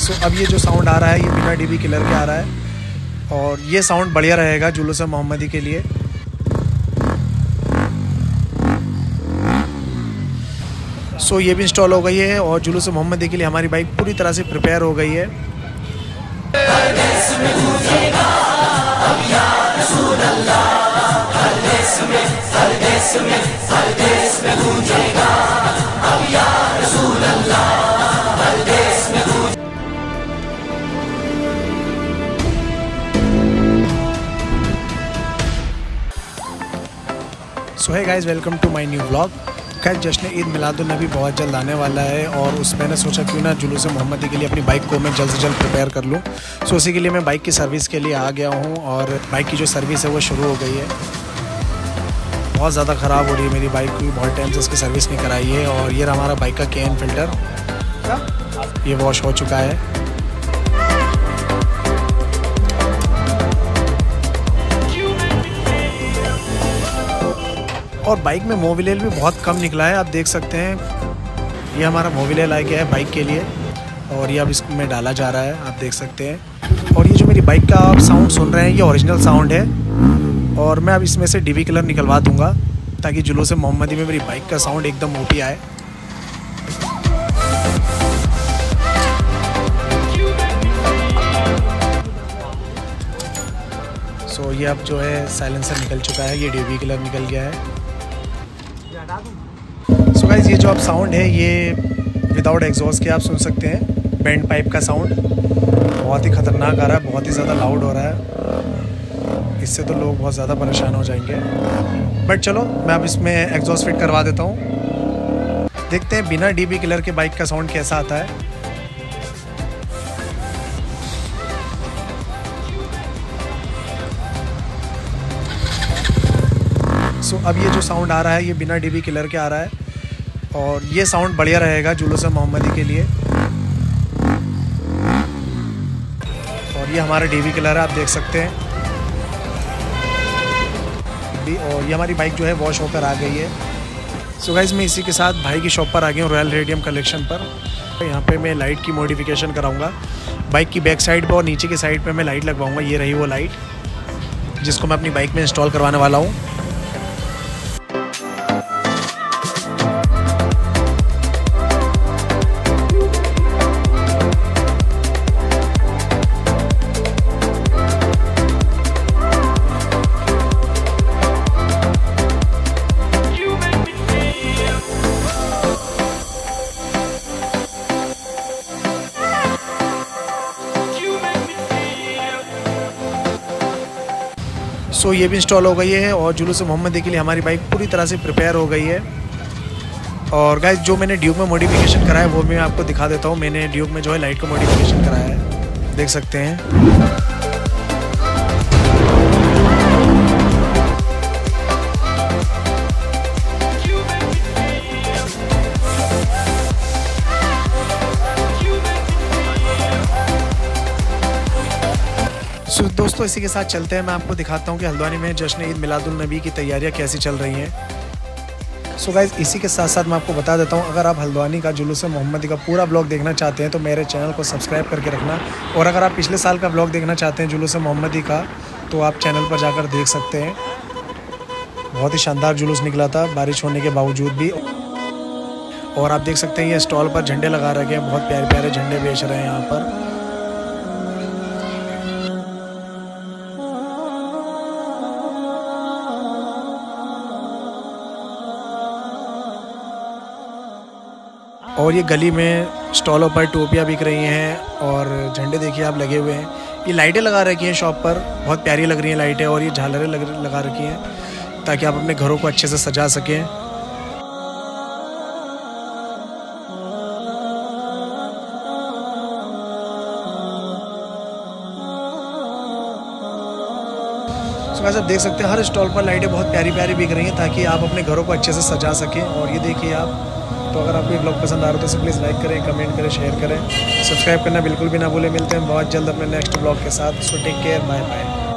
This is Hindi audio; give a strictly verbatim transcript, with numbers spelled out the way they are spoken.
सो अब ये जो साउंड आ रहा है ये बिना डीबी किलर के आ रहा है और ये साउंड बढ़िया रहेगा जुलूस मोहम्मदी के लिए। सो ये भी इंस्टॉल हो गई है और जुलूस मोहम्मदी के लिए हमारी बाइक पूरी तरह से प्रिपेयर हो गई है। So hi guys, welcome to my new vlog. खैर जश्न ईद मिलादुन नबी बहुत जल्द आने वाला है और उस मैंने सोचा क्यों ना जुलूस मोहम्मदी के लिए अपनी बाइक को मैं जल्द से जल्द प्रिपेयर कर लूँ। सो उसी के लिए मैं बाइक की सर्विस के लिए आ गया हूँ और बाइक की जो सर्विस है वो शुरू हो गई है। बहुत ज़्यादा ख़राब हो रही है मेरी बाइक की, बहुत टाइम से इसकी सर्विस नहीं कराई है। और ये हमारा बाइक का के एन फिल्टर ये वॉश हो चुका है। और बाइक में मोबिलियल भी बहुत कम निकला है, आप देख सकते हैं। ये हमारा मोबिलियल आ गया है बाइक के लिए और ये अब इसमें डाला जा रहा है, आप देख सकते हैं। और ये जो मेरी बाइक का आप साउंड सुन रहे हैं ये ओरिजिनल साउंड है और मैं अब इसमें से डीबी किलर निकलवा दूंगा ताकि जुलूस मोहम्मदी में मेरी बाइक का साउंड एकदम ओपी आए। सो ये अब जो है साइलेंसर निकल चुका है, ये डीबी किलर निकल गया है। सो so गाइस, ये जो आप साउंड है ये विदाउट एग्जॉस्ट के आप सुन सकते हैं। बैंड पाइप का साउंड बहुत ही ख़तरनाक आ रहा है, बहुत ही ज़्यादा लाउड हो रहा है। इससे तो लोग बहुत ज़्यादा परेशान हो जाएंगे। बट चलो मैं अब इसमें एग्जॉस्ट फिट करवा देता हूँ, देखते हैं बिना डीबी किलर के बाइक का साउंड कैसा आता है। सो so, अब ये जो साउंड आ रहा है ये बिना डीबी किलर के आ रहा है और ये साउंड बढ़िया रहेगा जुलूस मोहम्मदी के लिए। और ये हमारा डीबी किलर है, आप देख सकते हैं। और ये हमारी बाइक जो है वॉश होकर आ गई है। सो गाइस, मैं इसी के साथ भाई की शॉप पर आ गया हूँ, रॉयल रेडियम कलेक्शन पर। यहाँ पे मैं लाइट की मॉडिफिकेशन कराऊंगा बाइक की बैक साइड पर और नीचे की साइड पे मैं लाइट लगवाऊंगा। ये रही वो लाइट जिसको मैं अपनी बाइक में इंस्टॉल करवाने वाला हूँ। सो so, ये भी इंस्टॉल हो गई है और जुलूस मोहम्मदी के लिए हमारी बाइक पूरी तरह से प्रिपेयर हो गई है। और गाइस, जो मैंने ड्यूक में मॉडिफिकेशन कराया है वो मैं आपको दिखा देता हूँ। मैंने ड्यूक में जो है लाइट का मॉडिफिकेशन कराया है, देख सकते हैं। So, दोस्तों इसी के साथ चलते हैं, मैं आपको दिखाता हूँ कि हल्द्वानी में जश्न ईद मिलादुन नबी की तैयारियाँ कैसी चल रही हैं। सो गाइस, इसी के साथ साथ मैं आपको बता देता हूँ, अगर आप हल्द्वानी का जुलूस मोहम्मदी का पूरा ब्लॉग देखना चाहते हैं तो मेरे चैनल को सब्सक्राइब करके रखना। और अगर आप पिछले साल का ब्लॉग देखना चाहते हैं जुलूस मोहम्मदी का तो आप चैनल पर जाकर देख सकते हैं। बहुत ही शानदार जुलूस निकला था बारिश होने के बावजूद भी। और आप देख सकते हैं ये स्टॉल पर झंडे लगा रखे हैं, बहुत प्यारे प्यारे झंडे बेच रहे हैं यहाँ पर। और ये गली में स्टॉलों पर टोपियाँ बिक रही हैं और झंडे देखिए आप लगे हुए हैं। ये लाइटें लगा रखी हैं शॉप पर, बहुत प्यारी लग रही हैं लाइटें। और ये झालरें लग लगा रखी हैं ताकि आप अपने घरों को अच्छे से सजा सकें। तो वैसे आप देख सकते हैं हर स्टॉल पर लाइटें बहुत प्यारी प्यारी बिक रही हैं ताकि आप अपने घरों को अच्छे से सजा सकें। और ये देखिए आप, तो अगर आपको ये ब्लॉग पसंद आ रहा हो तो इसे प्लीज़ लाइक करें, कमेंट करें, शेयर करें, सब्सक्राइब करना बिल्कुल भी ना भूलें। मिलते हैं बहुत जल्द अपने नेक्स्ट ब्लॉग के साथ। So take care, bye bye.